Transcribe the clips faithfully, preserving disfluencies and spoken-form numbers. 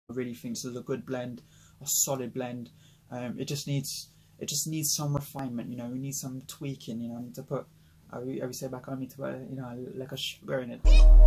I really think this is a good blend, a solid blend. Um, it just needs it just needs some refinement, you know. We need some tweaking, you know. I need to put, I we, I we say back, I need to put, you know, like a sugar in it.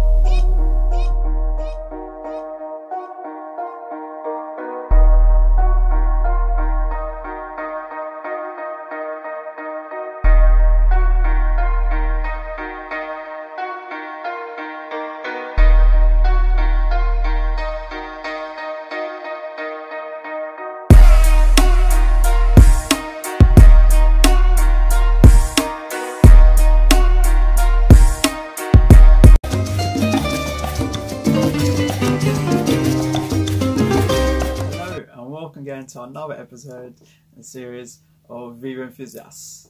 Welcome again to another episode in the series of Viva Enthusiasts.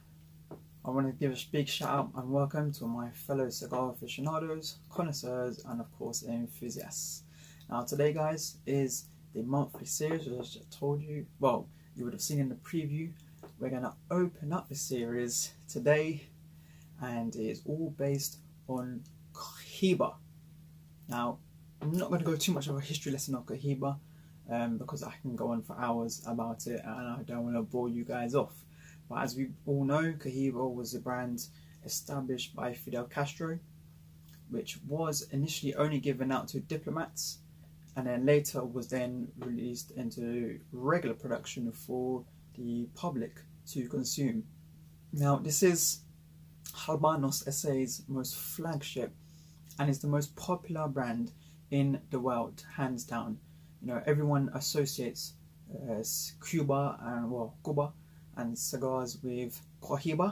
I want to give a big shout out and welcome to my fellow cigar aficionados, connoisseurs, and of course enthusiasts. Now today, guys, is the monthly series, as I told you. Well, you would have seen in the preview. We're going to open up the series today, and it is all based on Cohiba. Now, I'm not going to go too much of a history lesson on Cohiba, Um, because I can go on for hours about it and I don't want to bore you guys off. But as we all know, Cohiba was a brand established by Fidel Castro, which was initially only given out to diplomats and then later was then released into regular production for the public to consume. Now this is Habanos S A's most flagship and is the most popular brand in the world, hands down. You know, everyone associates uh, Cuba and well, Cuba and cigars with Cohiba,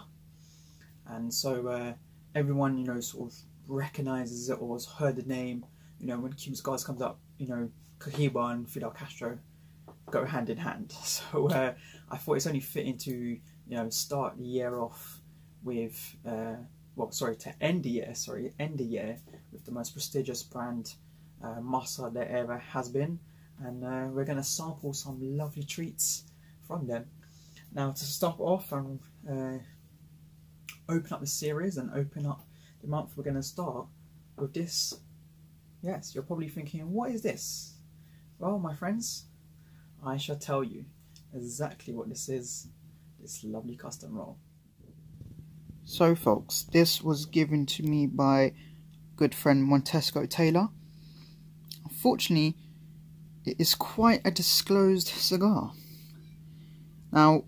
and so uh, everyone, you know, sort of recognizes it or has heard the name. You know, when Cuban cigars comes up, you know, Cohiba and Fidel Castro go hand in hand. So uh, I thought it's only fitting to, you know, start the year off with, uh, well, sorry, to end the year, sorry, end the year with the most prestigious brand uh, Masa there ever has been. And uh, we're going to sample some lovely treats from them. Now to start off and uh, open up the series and open up the month, we're going to start with this. Yes, you're probably thinking, what is this? Well, my friends, I shall tell you exactly what this is, this lovely custom roll. So folks, this was given to me by good friend Montesco Taylor. Unfortunately, it is quite a disclosed cigar. Now,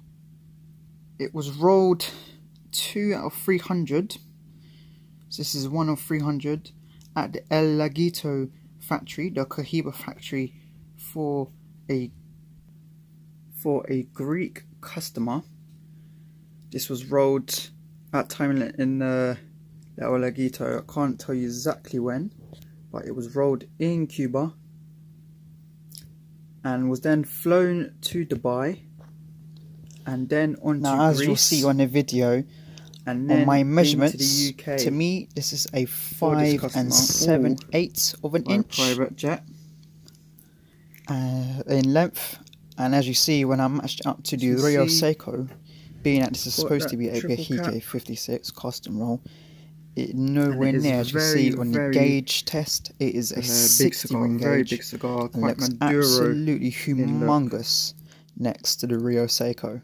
it was rolled two out of three hundred. So this is one of three hundred at the El Laguito factory, the Cohiba factory, for a for a Greek customer. This was rolled at time in the El Laguito. I can't tell you exactly when, but it was rolled in Cuba and was then flown to Dubai and then on now, to as Greece, you'll see on the video, and then on my measurements, to, the U K to me this is a five and seven Ooh. eighths of an inch private jet uh, in length. And as you see, when I matched up to the Rio Seco, being that this is supposed to be a Behike fifty-six custom roll, it nowhere it near, as you see on the gauge test, it is a uh, sixty ring very gauge, big cigar, and looks absolutely humongous next to the Rio Seco.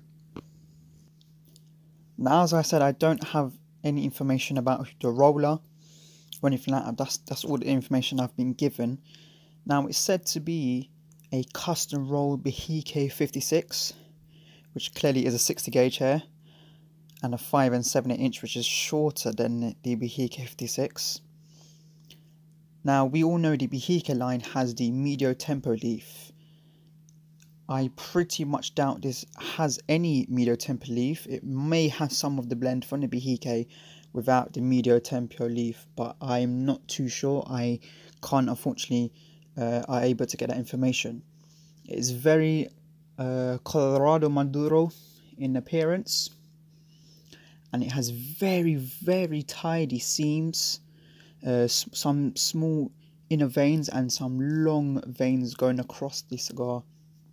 Now, as I said, I don't have any information about the roller or anything like that. That's, that's all the information I've been given. Now, it's said to be a custom roll Behike fifty-six, which clearly is a sixty gauge here, and a five and seven inch, which is shorter than the Behike fifty-six. Now, we all know the Behike line has the Medio Tempo leaf. I pretty much doubt this has any Medio Tempo leaf. It may have some of the blend from the Behike without the Medio Tempo leaf, but I'm not too sure. I can't, unfortunately, uh, are able to get that information. It is very uh, Colorado Maduro in appearance, and it has very, very tidy seams, uh, some small inner veins and some long veins going across the cigar.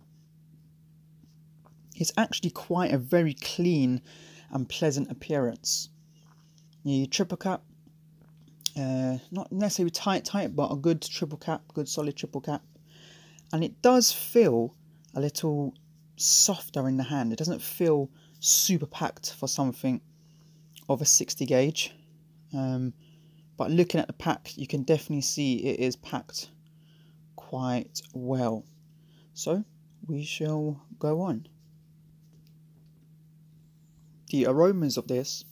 It's actually quite a very clean and pleasant appearance. The triple cap, uh, not necessarily tight tight, but a good triple cap, good solid triple cap. and it does feel a little softer in the hand. It doesn't feel super packed for something of a sixty gauge, um, but looking at the pack, you can definitely see it is packed quite well. So we shall go on. The aromas of this,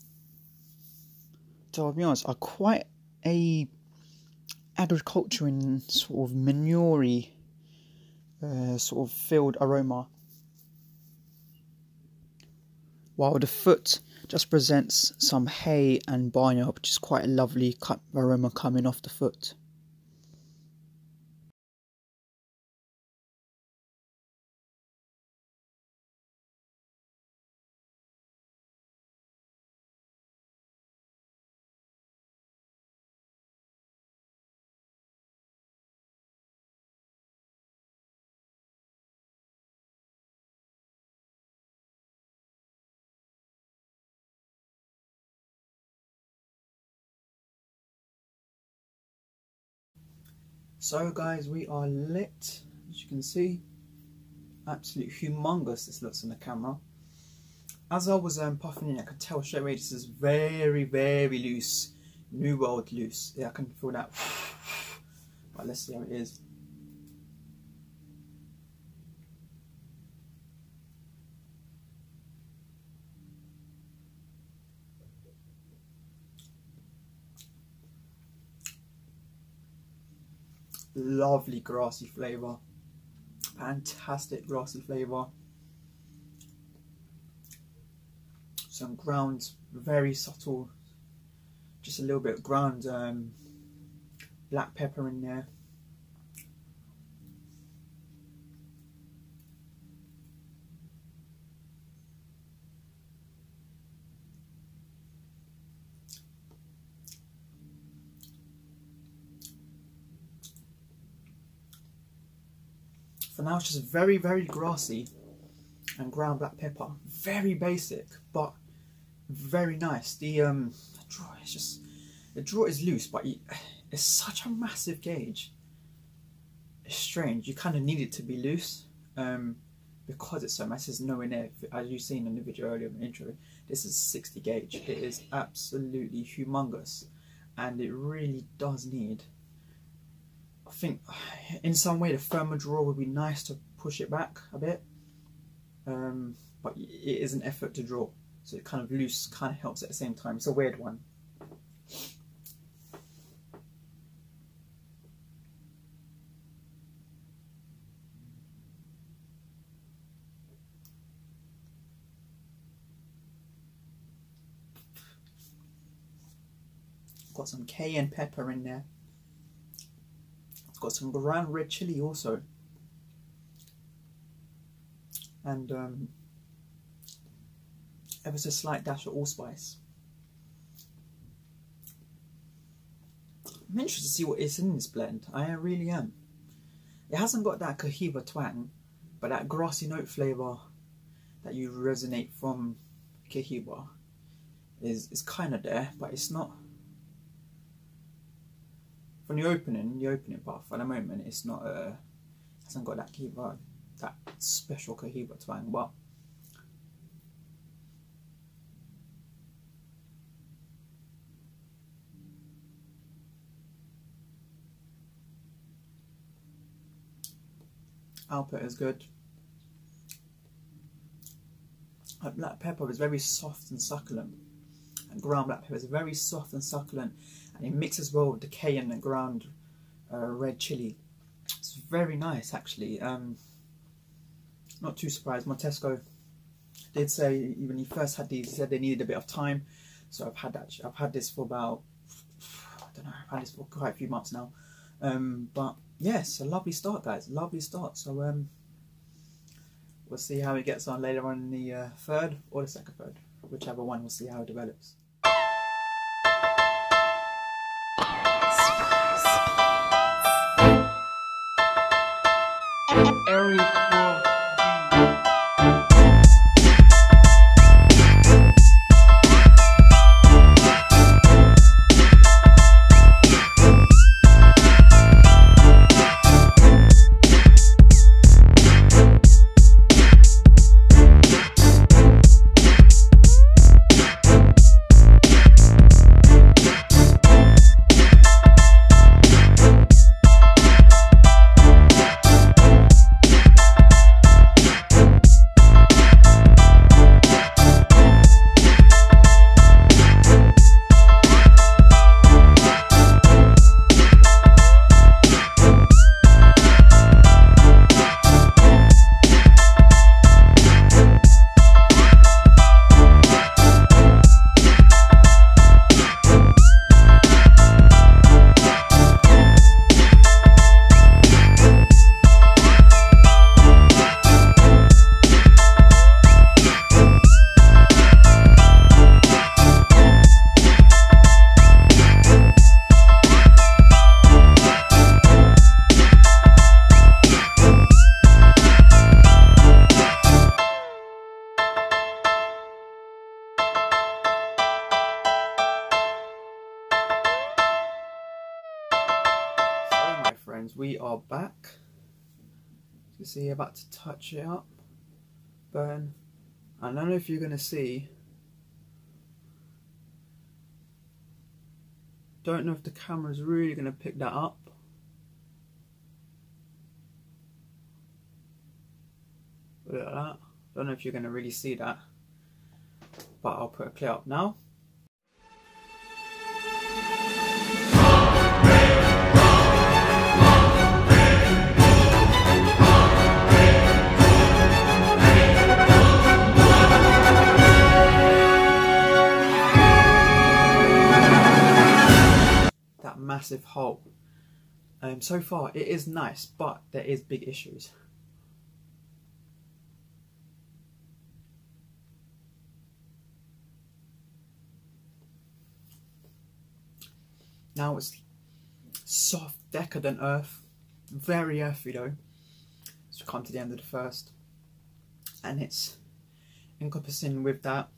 to be honest, are quite a agriculture and sort of manure-y uh, sort of field aroma, while the foot just presents some hay and barnyard, which is quite a lovely aroma coming off the foot. So guys, we are lit, as you can see. Absolutely humongous this looks on the camera. As I was um, puffing in, I could tell straight away this is very, very loose. New World loose. Yeah, I can feel that. But let's see how it is. Lovely grassy flavour, fantastic grassy flavour. Some ground, very subtle, just a little bit of ground um, black pepper in there. For now it's just very, very grassy and ground black pepper. Very basic, but very nice. The um, draw is just, the draw is loose, but it's such a massive gauge. It's strange, you kind of need it to be loose um, because it's so massive. It's nowhere near, as you've seen in the video earlier in the intro, this is sixty gauge. It is absolutely humongous, and it really does need, I think in some way the firmer draw would be nice to push it back a bit, um, but it is an effort to draw, so it kind of loose kind of helps at the same time. It's a weird one. Got some cayenne pepper in there. It's got some ground red chili also, and um, ever so slight dash of allspice. I'm interested to see what is in this blend. I really am. It hasn't got that Cohiba twang, but that grassy note flavour that you resonate from Cohiba is is kind of there, but it's not. From the opening, the opening puff, at the moment, it's not uh, hasn't got that Cohiba, that special Cohiba twang, but output is good. Black pepper is very soft and succulent, and ground black pepper is very soft and succulent, and it mixes well with the cayenne and ground uh, red chili. It's very nice actually. Um, not too surprised. Montesco did say when he first had these, he said they needed a bit of time. So I've had that. I've had this for about, I don't know. I've had this for quite a few months now. Um, but yes, a lovely start, guys. Lovely start. So um, we'll see how it gets on later on in the uh, third or the second third, whichever one. We'll see how it develops. cigar back. You see, about to touch it up, burn. I don't know if you're gonna see. Don't know if the camera's really gonna pick that up. Look at that. Don't know if you're gonna really see that, but I'll put a clip up now. Massive hole. Um, so far it is nice, but there is big issues. Now it's soft, decadent earth, very earthy though. So come to the end of the first, and it's encompassing with that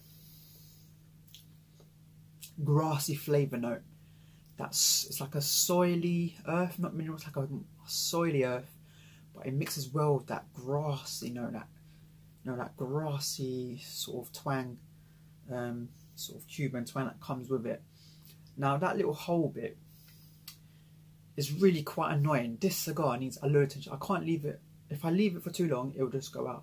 grassy flavour note. That's, it's like a soily earth, not mineral, it's like a, a soily earth, but it mixes well with that grassy, you know, that, you know, that grassy sort of twang, um, sort of Cuban twang that comes with it. Now that little hole bit is really quite annoying. This cigar needs a lot of attention. I can't leave it, if I leave it for too long, it'll just go out.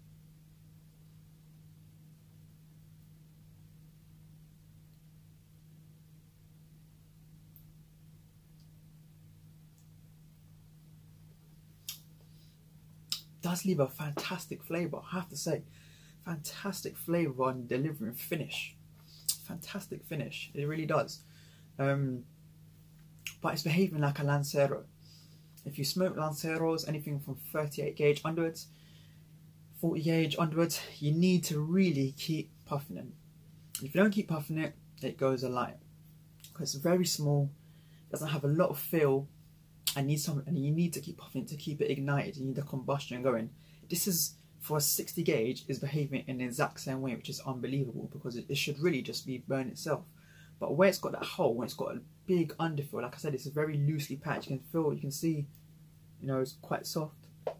Does leave a fantastic flavour, I have to say. Fantastic flavour and delivery and finish. Fantastic finish, it really does. Um, but it's behaving like a Lancero. If you smoke Lanceros, anything from thirty-eight gauge onwards, forty gauge onwards, you need to really keep puffing it. If you don't keep puffing it, it goes alight. Because it's very small, doesn't have a lot of feel, and need some, and you need to keep puffing it to keep it ignited. You need the combustion going. This is, for a sixty gauge, is behaving in the exact same way, which is unbelievable, because it, it should really just be burn itself. But where it's got that hole, when it's got a big underfill, like I said, it's a very loosely packed. You can feel, you can see, you know, it's quite soft.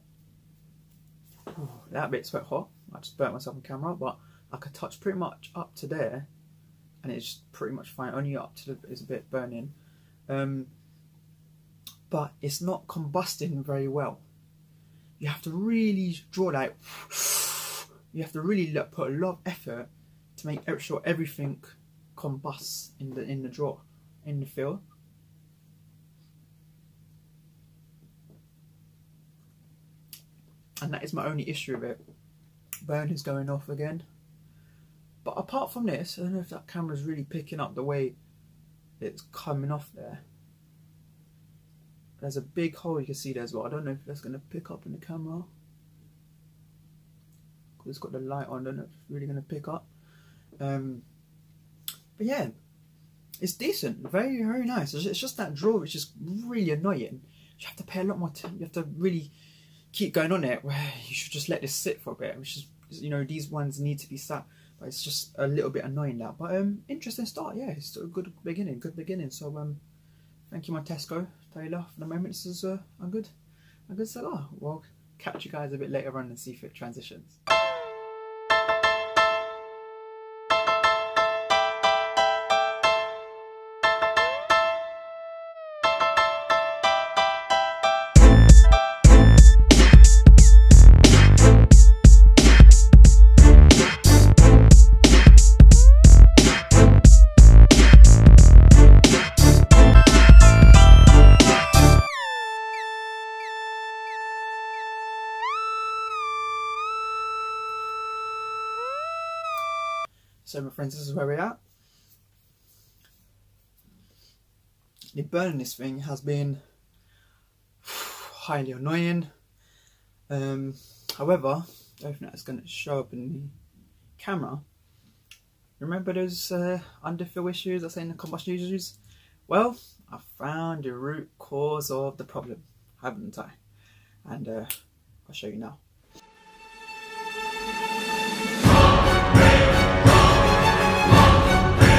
Oh, that bit's quite hot. I just burnt myself on camera, but I could touch pretty much up to there, and it's pretty much fine. Only up to the, is a bit burning. Um, but it's not combusting very well. You have to really draw that. You have to really look, put a lot of effort to make sure everything combusts in the in the draw, in the fill. And that is my only issue with it. Burn is going off again. But apart from this, I don't know if that camera's really picking up the way it's coming off there. There's a big hole you can see there as well. I don't know if that's going to pick up in the camera, because it's got the light on. I don't know if it's really going to pick up. Um, but yeah, it's decent. Very, very nice. It's just that draw which is really annoying. You have to pay a lot more attention. You have to really keep going on it, where you should just let this sit for a bit. Which is, you know, these ones need to be sat. But it's just a little bit annoying now. But um, interesting start. Yeah, it's a good beginning. Good beginning. So um. Thank you, Montesco Taylor. For the moment, this is a, a good, a good cigar. We'll catch you guys a bit later on and see if it transitions. So my friends, this is where we're at. The burn in this thing has been highly annoying. Um, however, I don't think that's going to show up in the camera. Remember those uh, underfill issues I say in the combustion issues? Well, I found the root cause of the problem, haven't I? And uh, I'll show you now.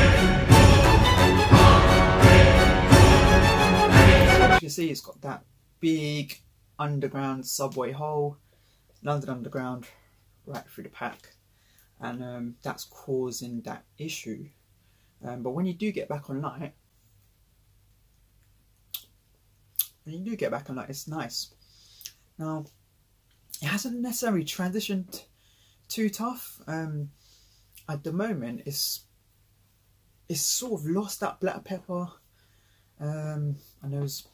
You can see it's got that big underground subway hole, London Underground, right through the pack, and um, that's causing that issue. Um, but when you do get back on light, when you do get back on light, it's nice. Now, it hasn't necessarily transitioned too tough. Um, at the moment, it's it's sort of lost that black pepper um, and those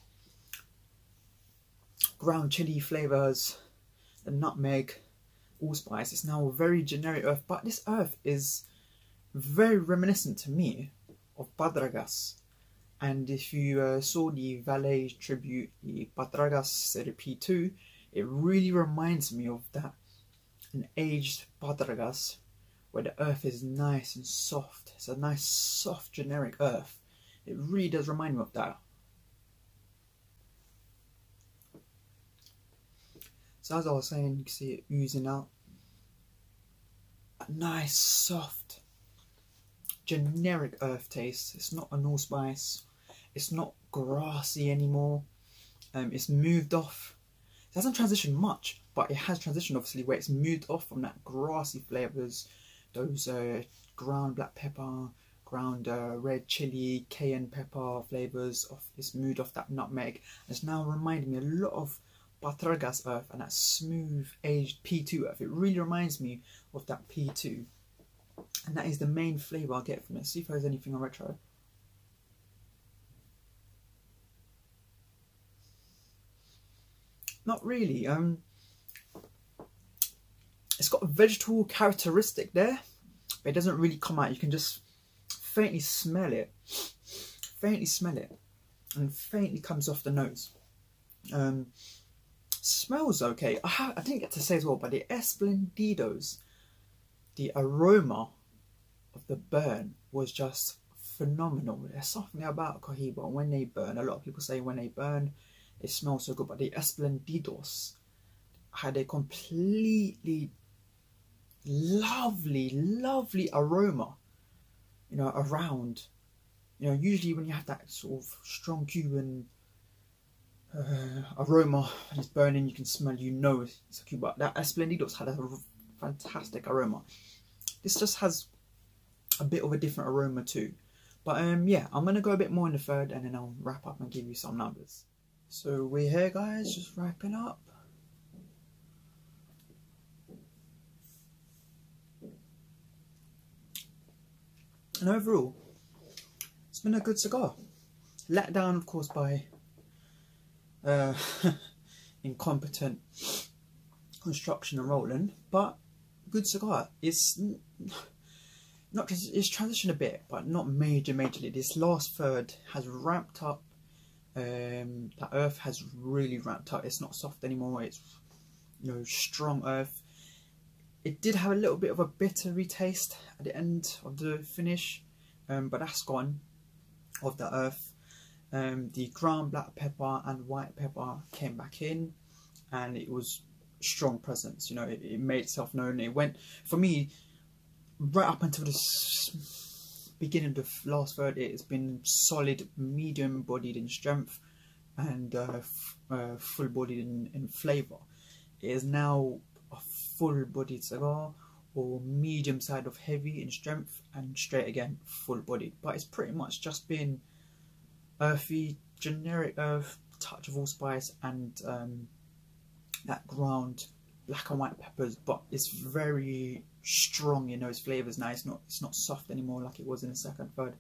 ground chili flavours, the nutmeg, allspice. It's now a very generic earth, but this earth is very reminiscent to me of Badragas. And if you uh, saw the Valet tribute, the Badragas Serie P two, it really reminds me of that, an aged Badragas, where the earth is nice and soft. It's a nice soft generic earth. It really does remind me of that. So as I was saying, you can see it oozing out. A nice soft generic earth taste. It's not an allspice. It's not grassy anymore. Um, it's moved off. It hasn't transitioned much, but it has transitioned obviously, where it's moved off from that grassy flavours, those uh, ground black pepper, ground uh, red chili, cayenne pepper flavours. Of it's moved off that nutmeg. It's now reminding me a lot of Badragas earth and that smooth aged P two earth. It really reminds me of that P two, and that is the main flavour I get from it. See if there's anything on retro. Not really. Um, it's got a vegetable characteristic there, but it doesn't really come out. You can just faintly smell it, faintly smell it, and faintly comes off the nose. Um, smells okay. I, have, I didn't get to say as well, but the Esplendidos, the aroma of the burn was just phenomenal. There's something about Cohiba when they burn. A lot of people say when they burn, it smells so good, but the Esplendidos had a completely lovely, lovely aroma, you know, around. You know, usually when you have that sort of strong Cuban uh, aroma and it's burning, you can smell, you know it's a Cuba. That Esplendidos had a fantastic aroma. This just has a bit of a different aroma too. But um, yeah, I'm going to go a bit more in the third and then I'll wrap up and give you some numbers. So we're here guys, just wrapping up. And overall, it's been a good cigar. Let down of course by uh, incompetent construction and rolling, but good cigar. It's not just, it's transitioned a bit, but not major majorly. This last third has ramped up. Um, that earth has really ramped up. It's not soft anymore. It's, you know, strong earth. It did have a little bit of a bittery taste at the end of the finish, um, but that's gone of the earth. Um, the ground black pepper and white pepper came back in, and it was strong presence. You know, it, it made itself known. It went, for me, right up until the beginning of the last third, it has been solid, medium bodied in strength and uh, uh, full bodied in, in flavour. It is now a full bodied cigar, or medium side of heavy in strength, and straight again full bodied. But it's pretty much just been earthy, generic earth, touch of allspice, and um, that ground black and white peppers, but it's very strong in those flavours now. It's not it's not soft anymore like it was in the second, third.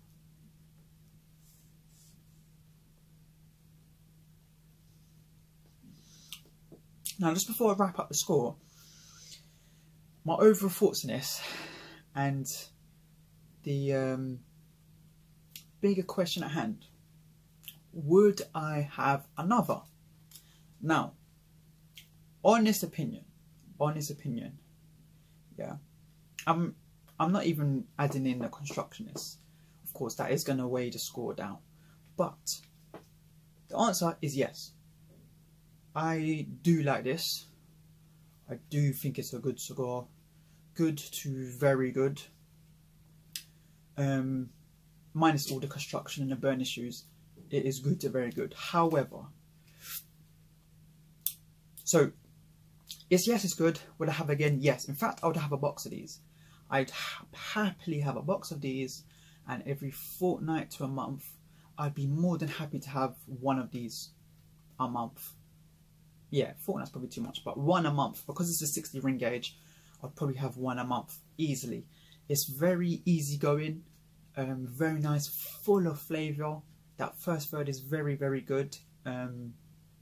Now, just before I wrap up the score, my overall thoughts on this, and the um, bigger question at hand: would I have another? Now, honest opinion, honest opinion, yeah, I'm I'm not even adding in the constructionist. Of course, that is going to weigh the score down, but the answer is yes. I do like this. I do think it's a good cigar, good to very good. Um, minus all the construction and the burn issues, it is good to very good. However, So, yes, yes, it's good. Would I have again? Yes. In fact, I would have a box of these. I'd ha happily have a box of these, and every fortnight to a month, I'd be more than happy to have one of these a month. Yeah, fortnight's probably too much, but one a month. Because it's a sixty ring gauge, I'd probably have one a month easily. It's very easy going, um, very nice, full of flavour. That first third is very, very good. Um,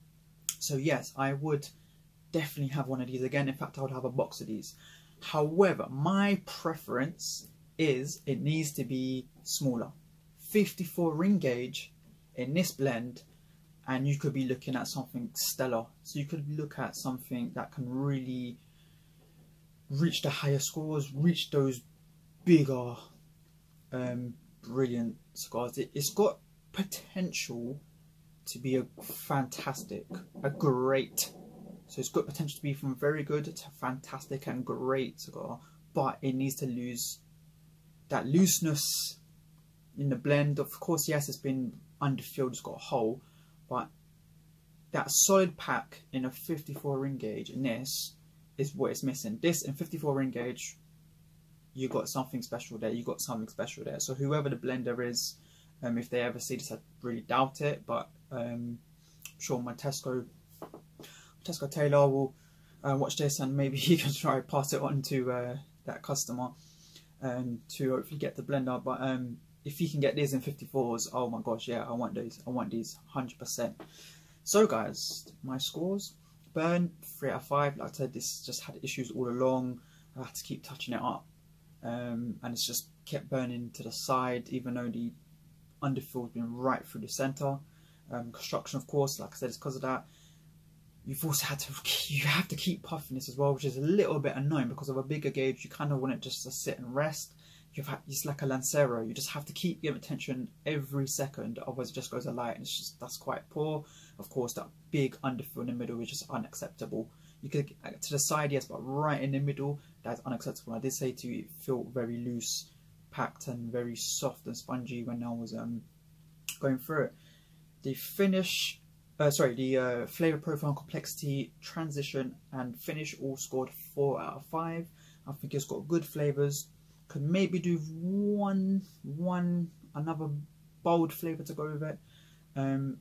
so yes, I would definitely have one of these again. In fact, I would have a box of these. However, my preference is it needs to be smaller. fifty-four ring gauge in this blend, and you could be looking at something stellar. So you could look at something that can really reach the higher scores, reach those bigger, um, brilliant cigars. It, it's got potential to be a fantastic, a great. So it's got potential to be from very good to fantastic and great cigar, but it needs to lose that looseness in the blend. Of course, yes, it's been underfilled, it's got a hole, but that solid pack in a fifty-four ring gauge in this is what it's missing. This in fifty-four ring gauge, you got something special there. You got something special there. So whoever the blender is, um, if they ever see this, I really doubt it, but um, I'm sure my Tesco Tesco Taylor will uh, watch this, and maybe he can try to pass it on to uh, that customer um, to hopefully get the blender. But um, if he can get these in fifty-fours, oh my gosh, yeah, I want these. I want these one hundred percent. So guys, my scores: burn three out of five. Like I said, this just had issues all along. I had to keep touching it up, um, and it's just kept burning to the side, even though the underfill's been right through the center. Um, construction, of course, like I said, it's because of that. You've also had to, you have to keep puffing this as well, which is a little bit annoying because of a bigger gauge. You kind of want it just to sit and rest. You've had, it's like a Lancero. You just have to keep giving attention every second, otherwise it just goes a light, and it's just, that's quite poor. Of course, that big underfill in the middle is just unacceptable. You could to the side, yes, but right in the middle, that's unacceptable. I did say to you, it felt very loose, packed, and very soft and spongy when I was um going through it. The finish. Uh, sorry, the uh, flavour profile, complexity, transition and finish all scored four out of five. I think it's got good flavours. Could maybe do one, one another bold flavour to go with it. Um,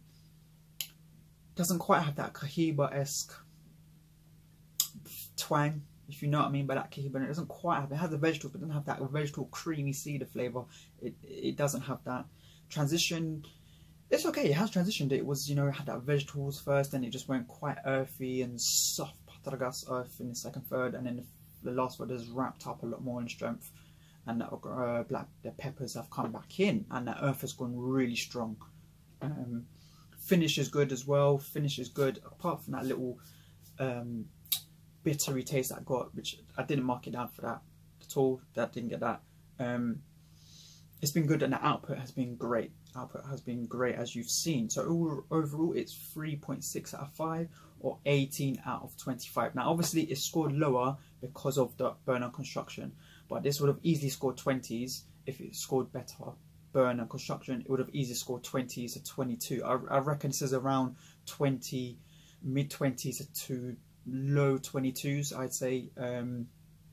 doesn't quite have that Cohiba-esque twang, if you know what I mean by that Cohiba. It doesn't quite have, it has the vegetables, but it doesn't have that vegetable creamy cedar flavour. It, it doesn't have that. Transition, it's okay, it has transitioned. It was, you know, it had that vegetables first, then it just went quite earthy and soft Patragas earth in the second third, and then the, the last third is wrapped up a lot more in strength, and that uh, black the peppers have come back in, and that earth has gone really strong. Um, finish is good as well. Finish is good, apart from that little um, bittery taste that I got, which I didn't mark it down for that at all. That didn't get that. Um, it's been good, and the output has been great. Output has been great, as you've seen. So overall it's three point six out of five, or eighteen out of twenty-five. Now obviously it's scored lower because of the burn and construction, but this would have easily scored twenties if it scored better burn and construction. It would have easily scored twenties to twenty-two. I, I reckon this is around twenty, mid twenties to low twenty-twos, I'd say. Um,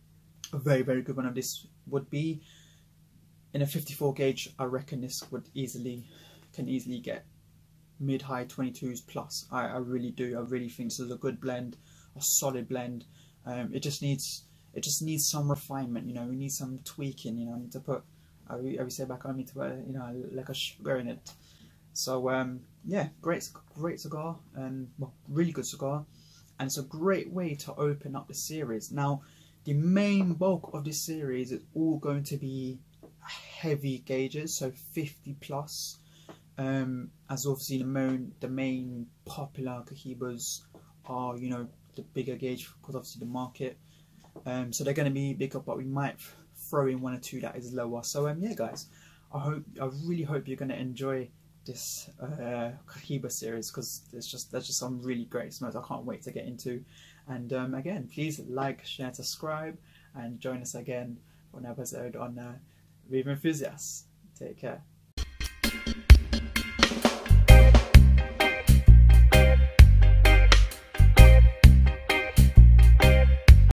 a very very good one of this would be. In a fifty-four gauge, I reckon this would easily, can easily get mid-high twenty-twos plus. I, I really do. I really think this is a good blend, a solid blend. Um, it just needs, it just needs some refinement. You know, we need some tweaking. You know, I need to put, I always say back, I need to put, you know, like a sugar in it. So um, yeah, great, great cigar, and well, really good cigar, and it's a great way to open up the series. Now, the main bulk of this series is all going to be heavy gauges, so fifty plus, um, as obviously the main, the main popular Cohibas are, you know, the bigger gauge, because obviously the market, um, so they're going to be bigger, but we might throw in one or two that is lower. So um, yeah guys, I hope, I really hope you're going to enjoy this uh, Cohiba series, because there's just, there's just some really great smokes I can't wait to get into. And um, again, please like, share, subscribe, and join us again for an episode on uh, Viva Enthusiasts. Take care.